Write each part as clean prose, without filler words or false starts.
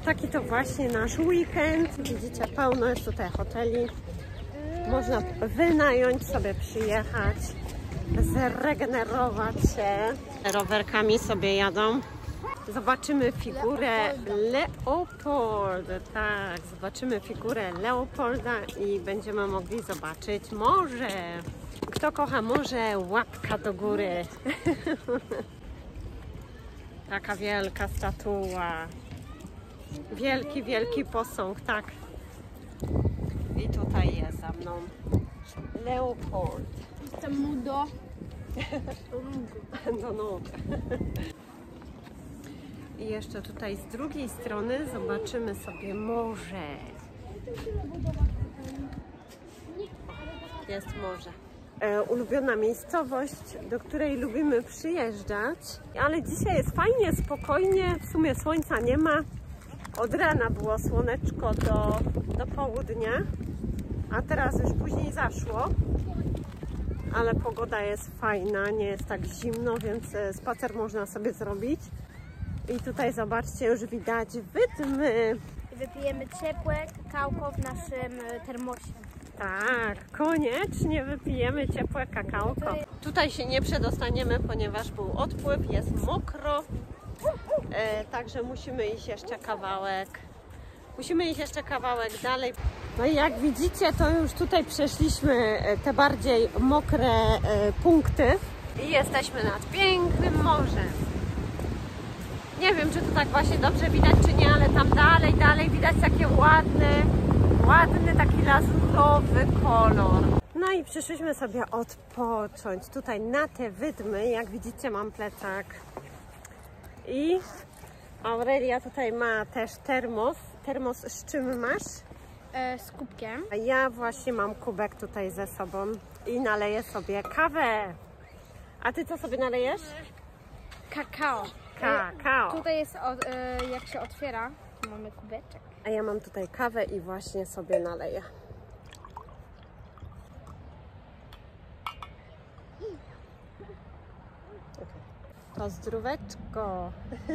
Taki to właśnie nasz weekend. Widzicie, pełno jest tutaj hoteli. Można wynająć, sobie przyjechać, zregenerować się. Rowerkami sobie jadą. Zobaczymy figurę Leopolda. Tak, zobaczymy figurę Leopolda i będziemy mogli zobaczyć morze. Kto kocha morze, łapka do góry. Taka wielka statua. Wielki, wielki posąg, tak. I tutaj jest za mną Leopold. Jestem mu do nóg. I jeszcze tutaj z drugiej strony zobaczymy sobie morze. Jest morze. Ulubiona miejscowość, do której lubimy przyjeżdżać. Ale dzisiaj jest fajnie, spokojnie. W sumie słońca nie ma. Od rana było słoneczko do południa. A teraz już później zaszło. Ale pogoda jest fajna, nie jest tak zimno, więc spacer można sobie zrobić. I tutaj zobaczcie, już widać wydmy. Wypijemy ciepłe kakałko w naszym termosie. Tak, koniecznie wypijemy ciepłe kakałko. Tutaj się nie przedostaniemy, ponieważ był odpływ, jest mokro. Także musimy iść jeszcze kawałek. Musimy iść jeszcze kawałek dalej. No i jak widzicie, to już tutaj przeszliśmy te bardziej mokre punkty. I jesteśmy nad pięknym morzem. Nie wiem, czy to tak właśnie dobrze widać, czy nie, ale tam dalej widać takie ładny taki lazurowy kolor. No i przyszliśmy sobie odpocząć tutaj na te wydmy. Jak widzicie, mam plecak. I Aurelia tutaj ma też termos. Termos z czym masz? Z kubkiem. A ja właśnie mam kubek tutaj ze sobą i naleję sobie kawę. A ty co sobie nalejesz? Kakao. Kakao. Tutaj jest, jak się otwiera, tu mamy kubeczek. A ja mam tutaj kawę i właśnie sobie naleję. To zdróweczko.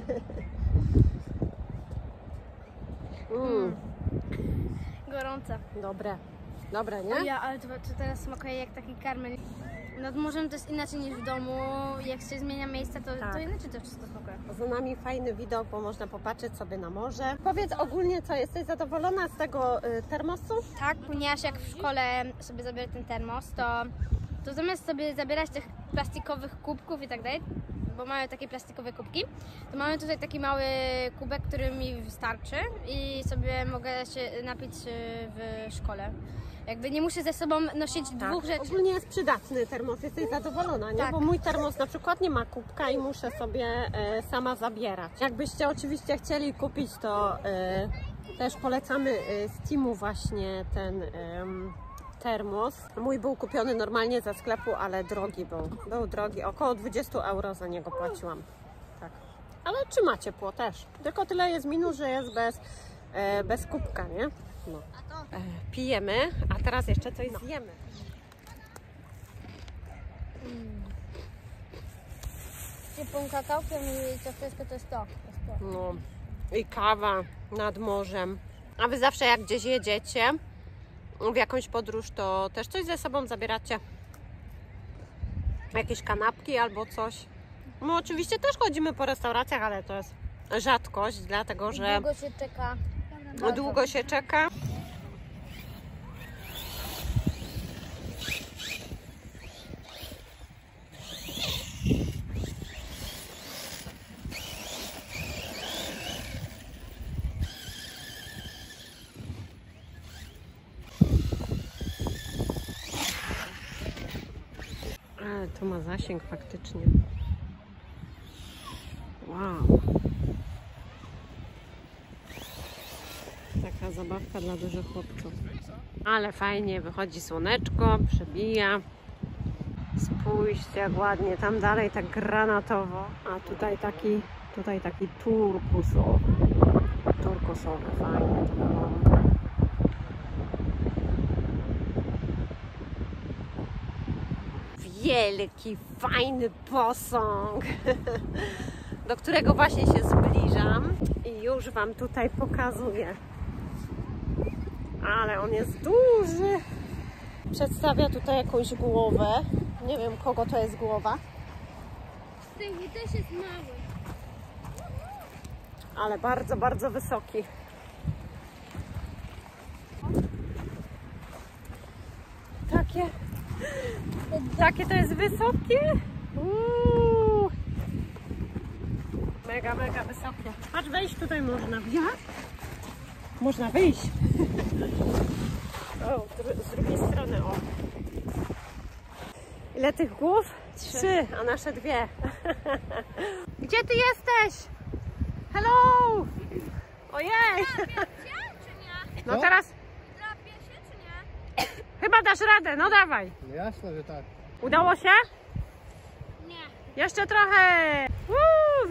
Gorące. Dobre, nie? Ja, ale to teraz smakuje jak taki karmel. Nad morzem to jest inaczej niż w domu. Jak się zmienia miejsce, to inaczej to wszystko smakuje. Za nami fajny widok, bo można popatrzeć sobie na morze. Powiedz ogólnie, co, jesteś zadowolona z tego termosu? Tak, ponieważ jak w szkole sobie zabiorę ten termos, to zamiast sobie zabierać tych plastikowych kubków i tak dalej, bo mamy takie plastikowe kubki, to mamy tutaj taki mały kubek, który mi wystarczy i sobie mogę się napić w szkole. Jakby nie muszę ze sobą nosić dwóch rzeczy. Ogólnie jest przydatny termos, jesteś zadowolona, nie? Tak. Bo mój termos na przykład nie ma kubka i muszę sobie sama zabierać. Jakbyście oczywiście chcieli kupić, to też polecamy z Teamu właśnie ten termos. Mój był kupiony normalnie ze sklepu, ale drogi był. Był drogi, około 20 euro za niego płaciłam. Tak. Ale trzyma ciepło też. Tylko tyle jest minus, że jest bez kubka, nie? No. Pijemy, a teraz jeszcze coś zjemy. Ciepłą kakałkiem i ciasteczko to jest to. No. I kawa nad morzem. A wy zawsze jak gdzieś jedziecie w jakąś podróż, to też coś ze sobą zabieracie? Jakieś kanapki albo coś? No oczywiście też chodzimy po restauracjach, ale to jest rzadkość, dlatego że Długo się czeka. Długo się czeka. Ale to ma zasięg faktycznie. Wow. Taka zabawka dla dużych chłopców. Ale fajnie, wychodzi słoneczko, przebija. Spójrzcie jak ładnie, tam dalej tak granatowo, a tutaj taki turkusowy. Turkusowy, fajnie to wygląda. Wielki, fajny posąg, do którego właśnie się zbliżam. I już Wam tutaj pokazuję. Ale on jest duży. Przedstawia tutaj jakąś głowę. Nie wiem, kogo to jest głowa. Ten też jest mały. Ale bardzo, bardzo wysoki. Takie to jest wysokie. Mega, mega wysokie. Patrz, wejść tutaj można. Jak? Można wyjść. O, z drugiej strony, o. Ile tych głów? 3, a nasze 2. Gdzie ty jesteś? Hello! Ojej! No teraz Drapie się czy nie? chyba dasz radę, no dawaj. No jasne, że tak. Udało się? Nie. Jeszcze trochę! Woo!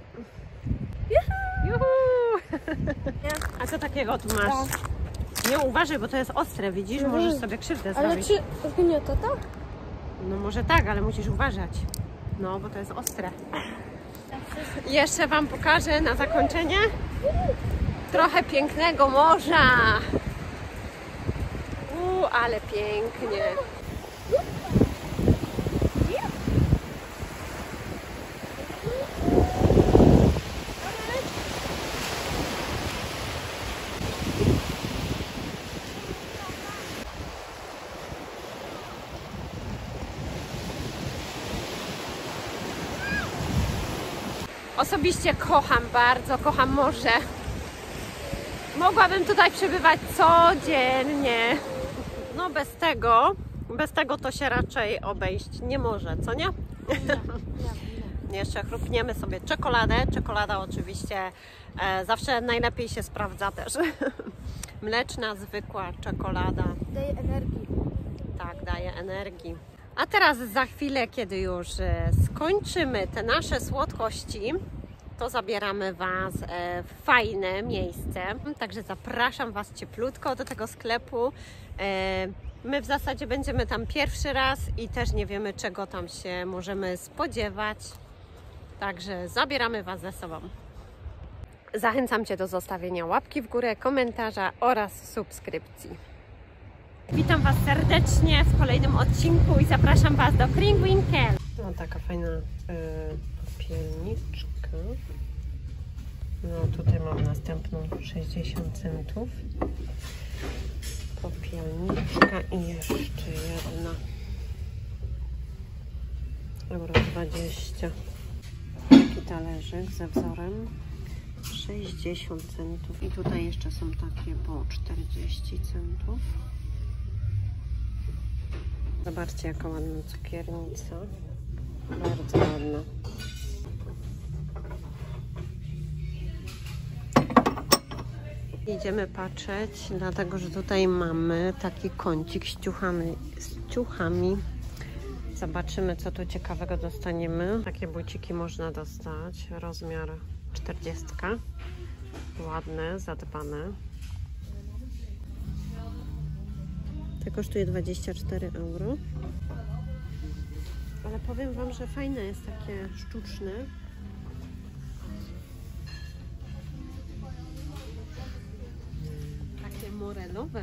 Juhu! A co takiego tu masz? Nie uważaj, bo to jest ostre, widzisz? Możesz sobie krzywdę zrobić. Ale czy zgniota to? No może tak, ale musisz uważać. No, bo to jest ostre. Jeszcze Wam pokażę na zakończenie trochę pięknego morza. Ale pięknie. Osobiście kocham, bardzo kocham morze. Mogłabym tutaj przebywać codziennie. No bez tego to się raczej obejść nie może, co nie? Jeszcze chrupniemy sobie czekoladę. Czekolada oczywiście zawsze najlepiej się sprawdza też. Mleczna, zwykła czekolada. Daje energii. Tak, daje energii. A teraz za chwilę, kiedy już skończymy te nasze słodkości, to zabieramy Was w fajne miejsce. Także zapraszam Was cieplutko do tego sklepu. My w zasadzie będziemy tam pierwszy raz i też nie wiemy, czego tam się możemy spodziewać. Także zabieramy Was ze sobą. Zachęcam Cię do zostawienia łapki w górę, komentarza oraz subskrypcji. Witam Was serdecznie w kolejnym odcinku i zapraszam Was do Kringwinkel. No taka fajna popielniczka. No tutaj mam następną 60 centów. Popielniczka i jeszcze jedna. €20. Taki talerzyk ze wzorem. 60 centów. I tutaj jeszcze są takie po 40 centów. Zobaczcie, jaka ładna cukiernica. Bardzo ładna. Idziemy patrzeć, dlatego że tutaj mamy taki kącik z ciuchami. Zobaczymy, co tu ciekawego dostaniemy. Takie buciki można dostać. Rozmiar 40. Ładne, zadbane. To kosztuje 24 €. Ale powiem Wam, że fajne jest takie sztuczne. Takie morelowe.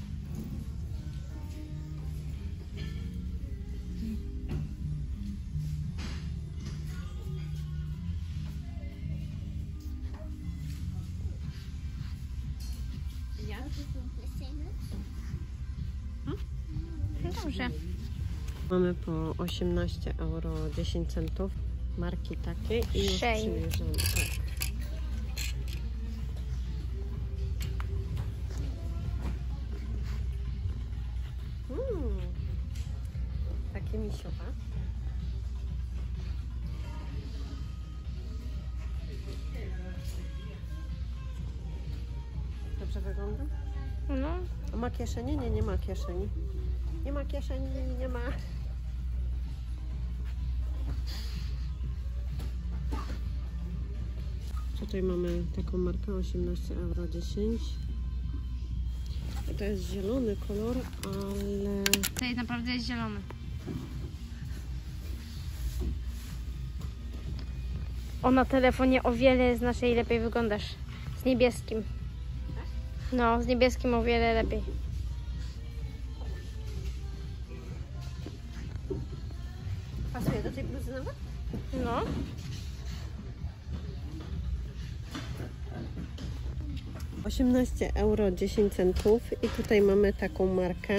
Dobrze. Mamy po 18 € 10 centów. Marki takie i już Shane. przymierzamy. Tak. Takie misiowe. Dobrze wygląda? No. A ma kieszenie? Nie, nie ma kieszeni. Nie ma kieszeni, nie ma. Tutaj mamy taką markę 18 € 10. To jest zielony kolor, ale... To jest naprawdę jest zielony. O, na telefonie o wiele znacznie lepiej wyglądasz. Z niebieskim. No, z niebieskim o wiele lepiej. Pasuje do tej bluzy nawet? No. €18,10 i tutaj mamy taką markę.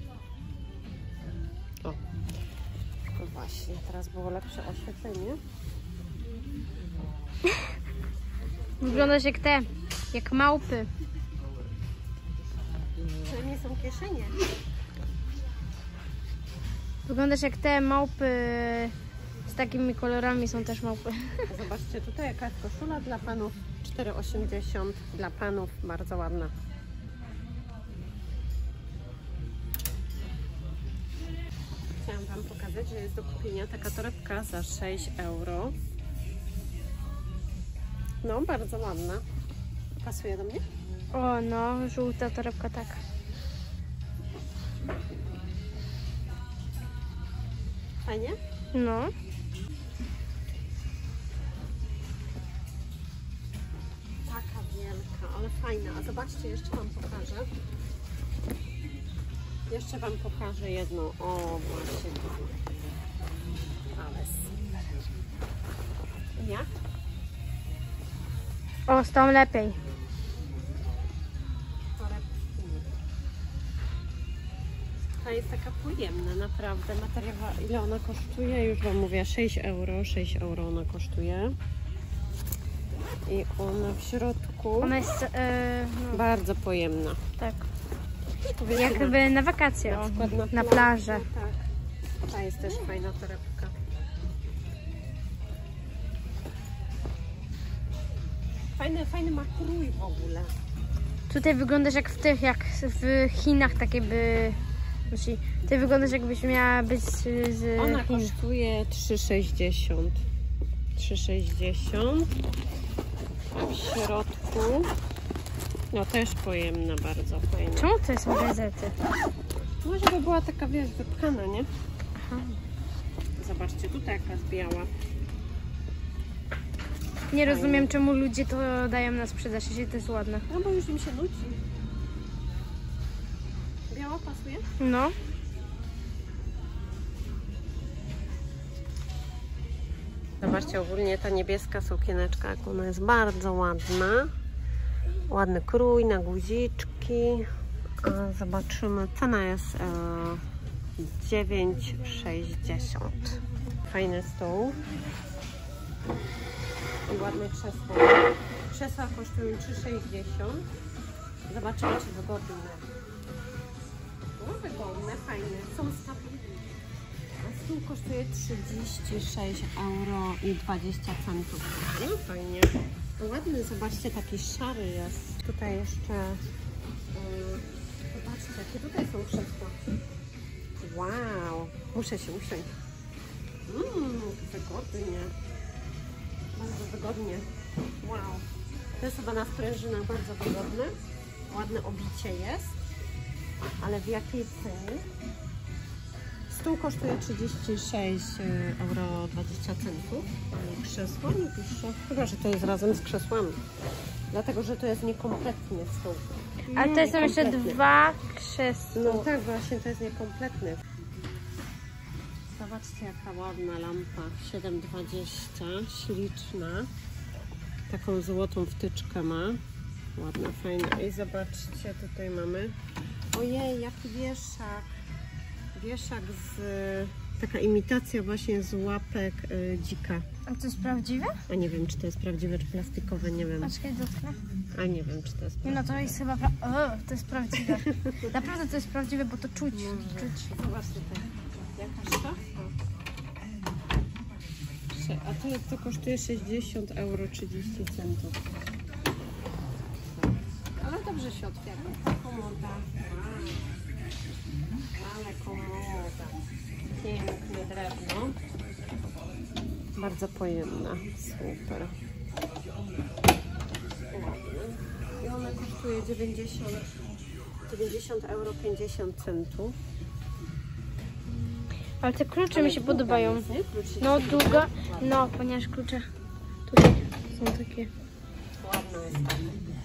O, no właśnie, teraz było lepsze oświetlenie. Wyglądasz jak małpy. Przynajmniej są kieszenie. Wyglądasz jak te małpy z takimi kolorami, są też małpy. Zobaczcie, tutaj jaka jest koszula dla panów. 4,80 dla panów, bardzo ładna. Chciałam wam pokazać, że jest do kupienia taka torebka za 6 €. No, bardzo ładna. Pasuje do mnie? O no, żółta torebka, tak. Fajnie? No. Taka wielka, ale fajna. A zobaczcie, jeszcze wam pokażę. Jeszcze wam pokażę jedną. O, właśnie. Ale super. Jak? O, z tą lepiej. Ta jest taka pojemna, naprawdę. Materiał, ile ona kosztuje? Już wam mówię, 6 €. 6 € ona kosztuje. I ona w środku Ona jest, no, bardzo pojemna. tak. Powiedzmy, Jakby na wakacje, o, przykład na plażę. Tak. Ta jest też fajna torebka. Fajny ma krój w ogóle. Tutaj wyglądasz jak w Chinach, takie by... Znaczy, ty wyglądasz jakbyś miała być z Ona Chin. kosztuje 3,60. 3,60. A w środku no też pojemna, bardzo fajna. Czemu to są gazety? No żeby była taka, wiesz, wypchana, nie? Aha. Zobaczcie, tutaj jaka jest biała. Nie rozumiem, czemu ludzie to dają na sprzedaż, jeśli to jest ładne. No bo już im się nudzi. Biała pasuje? No. Zobaczcie, ogólnie ta niebieska sukieneczka, jak ona jest bardzo ładna. Ładny krój na guziczki. Zobaczymy, cena jest 9,60. Fajny stół. I ładne krzesło. Krzesła kosztują 3,60. Zobaczymy, czy wygodne. No, wygodne, fajne. Są stabilne. A stół kosztuje 36,20 €. No fajnie. Ładny, zobaczcie, taki szary jest. Tutaj jeszcze... zobaczcie, jakie tutaj są krzesła. Wow, muszę się usiąść. Wygodnie. Bardzo wygodnie. Wow. To jest chyba na sprężynach bardzo wygodne. Ładne obicie jest. Ale w jakiej cenie? Stół kosztuje 36,20 €. Krzesło nie pisze. Chyba, że to jest razem z krzesłami. Dlatego, że to jest niekompletny stół. A to są jeszcze Niekompletny. 2 krzesła. No tak, właśnie to jest niekompletny. Zobaczcie, jaka ładna lampa. 7,20. Śliczna. Taką złotą wtyczkę ma. Ładna, fajna. I zobaczcie, tutaj mamy. Ojej, jaki wieszak. Wieszak z... Taka imitacja właśnie z łapek dzika. A to jest prawdziwe? A nie wiem, czy to jest prawdziwe, czy plastikowe, nie wiem. Poczekaj, dotknę. A nie wiem, czy to jest Nie, no to jest chyba to jest prawdziwe. Naprawdę to jest prawdziwe, bo to czuć. Zobaczcie tutaj. Jaka szafa. A to kosztuje 60,30 €. Ale dobrze się otwiera. Komoda. Ale komoda. Piękne drewno. Bardzo pojemna. Super. I ona kosztuje 90,50 €. Ale te klucze mi się podobają. Jest, nie? Kluczyki. No długa, no ponieważ klucze tutaj są takie. Ładna jest.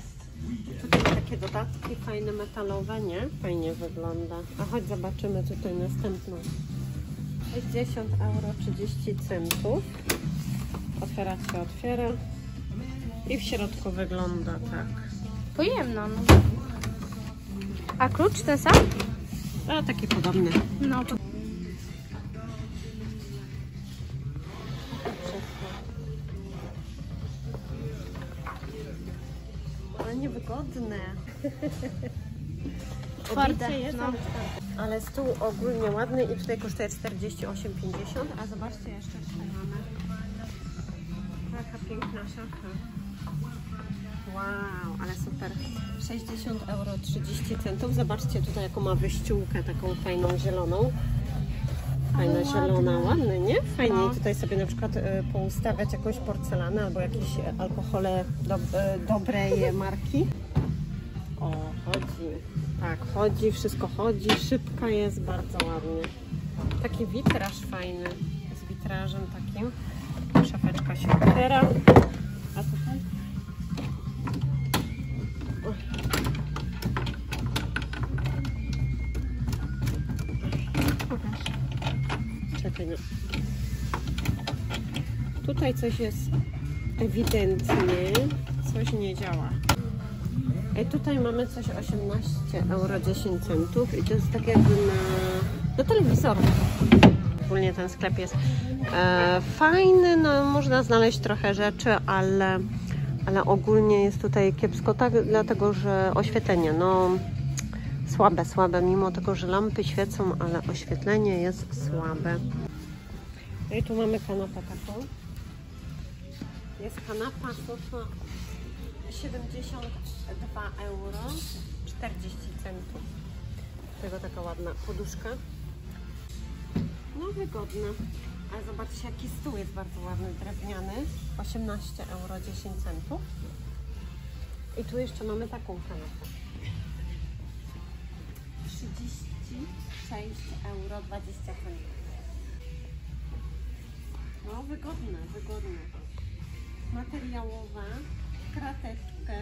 Tutaj takie dodatki fajne, metalowe, nie? Fajnie wygląda. A chodź zobaczymy tutaj następną. 60 euro 30 centów. Otwierać się otwiera. I w środku wygląda tak. Pojemno, no. A klucz ten sam? A taki podobny. No to... Ale niewygodne. Twarde, Obicie jest, no. ale stół ogólnie ładny i tutaj kosztuje 48,50. A zobaczcie, jeszcze tutaj mamy. Taka piękna szafa. Wow, ale super. 60 euro 30 centów. Zobaczcie tutaj, jaką ma wyściółkę, taką fajną zieloną. Fajna zielona, ładny, nie? Fajnie No. tutaj sobie na przykład poustawiać jakąś porcelanę albo jakieś alkohole dobrej marki. O, chodzi. Tak, chodzi, wszystko chodzi. Szybka jest, bardzo ładnie. Taki witraż fajny. Z witrażem takim. Szafeczka się otwiera. A tutaj? Czekaj, no. Tutaj coś jest ewidentnie, coś nie działa. Tutaj mamy coś 18 euro 10 centów i to jest tak jakby do telewizoru. Ogólnie ten sklep jest fajny, no, można znaleźć trochę rzeczy, ale ogólnie jest tutaj kiepsko, tak, dlatego że oświetlenie, no słabe, mimo tego, że lampy świecą, ale oświetlenie jest słabe. No i tu mamy kanapę taką. Jest kanapa sofa 72 euro 40 centów. Tego taka ładna poduszka. No wygodna. Ale zobaczcie, jaki stół jest bardzo ładny, drewniany. 18 euro 10 centów. I tu jeszcze mamy taką kanapę. 36 euro 20 centów. No wygodne. Materiałowa, krateczkę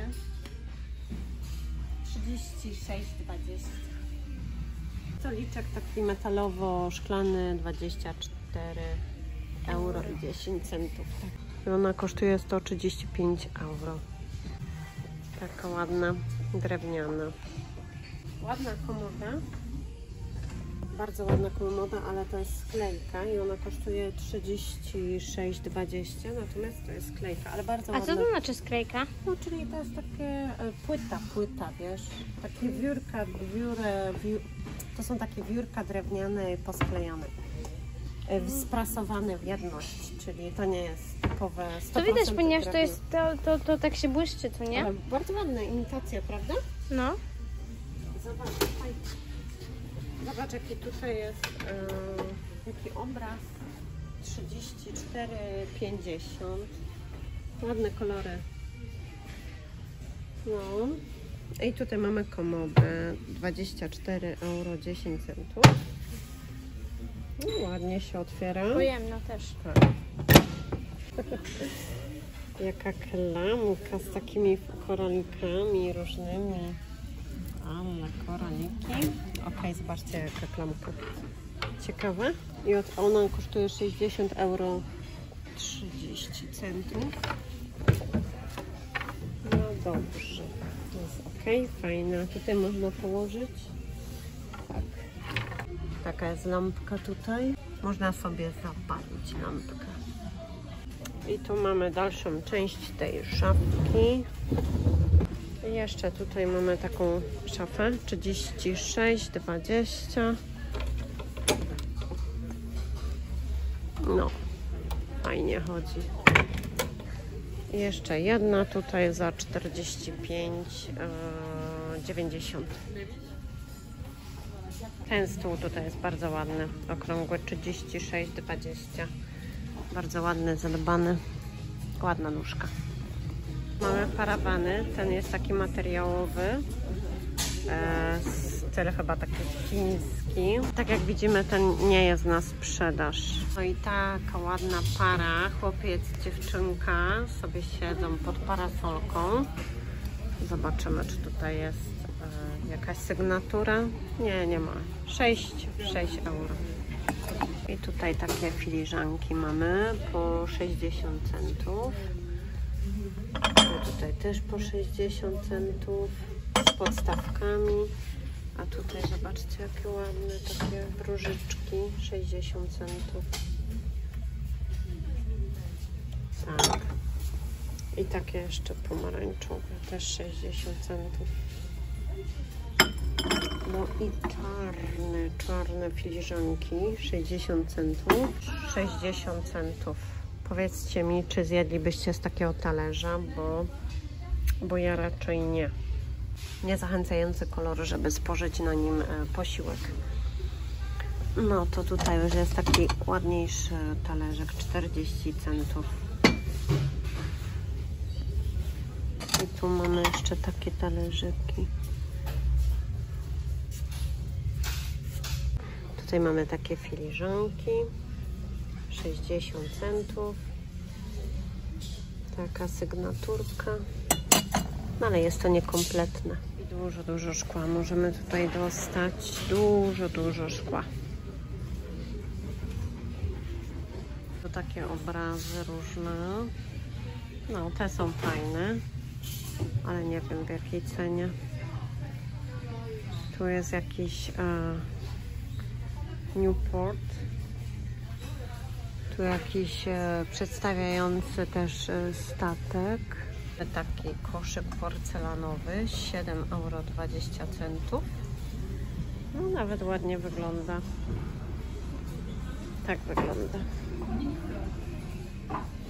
36,20. Stoliczek taki metalowo-szklany 24 euro i 10 centów. I ona kosztuje 135 euro. Taka ładna, drewniana. Ładna komoda. Bardzo ładna komoda, ale to jest sklejka i ona kosztuje 36,20, natomiast to jest sklejka, ale bardzo ładna. A co to znaczy sklejka? No, czyli to jest takie płyta, wiesz, takie to są takie wiórka drewniane posklejane, sprasowane w jedność, czyli to nie jest typowe 100% To widać, ponieważ drewno. to jest, to tak się błyszczy, co nie? Ale bardzo ładna imitacja, prawda? No. Zobacz jaki tutaj jest jaki obraz. 34,50. Ładne kolory. No. I tutaj mamy komodę 24 euro 10 centów. No, ładnie się otwiera. Pojemno też. Tak. Jaka klamka z takimi koralikami różnymi. Ale koraliki. Ok, zobaczcie jaka klamka. Ciekawe. I ona kosztuje 60 euro 30 centów. No dobrze. Jest ok, fajna. Tutaj można położyć. Tak. Taka jest lampka tutaj. Można sobie zapalić lampkę. I tu mamy dalszą część tej szafki. I jeszcze tutaj mamy taką szafę 36,20. No, fajnie chodzi. I jeszcze jedna tutaj za 45,90. Ten stół tutaj jest bardzo ładny, okrągły 36,20. Bardzo ładny, zadbany. Ładna nóżka. Mamy parawany, ten jest taki materiałowy, styl chyba taki chiński. Tak jak widzimy, ten nie jest na sprzedaż. No i taka ładna para, chłopiec, dziewczynka sobie siedzą pod parasolką. Zobaczymy, czy tutaj jest jakaś sygnatura. Nie, nie ma. 6 euro. I tutaj takie filiżanki mamy po 60 centów. Tutaj też po 60 centów z podstawkami. A tutaj zobaczcie, jakie ładne takie wróżyczki. 60 centów. Tak. I takie jeszcze pomarańczowe, też 60 centów. No i czarne filiżanki, 60 centów. 60 centów. Powiedzcie mi, czy zjedlibyście z takiego talerza, bo ja raczej nie. Niezachęcający kolor, żeby spożyć na nim posiłek. No to tutaj już jest taki ładniejszy talerzek, 40 centów. I tu mamy jeszcze takie talerzyki. Tutaj mamy takie filiżanki, 60 centów. Taka sygnaturka. No ale jest to niekompletne. I dużo szkła. Możemy tutaj dostać dużo szkła. To takie obrazy różne. No, te są fajne, ale nie wiem w jakiej cenie. Tu jest jakiś Newport. Tu jakiś przedstawiający też statek. Taki koszyk porcelanowy, 7,20 euro. No nawet ładnie wygląda. Tak wygląda.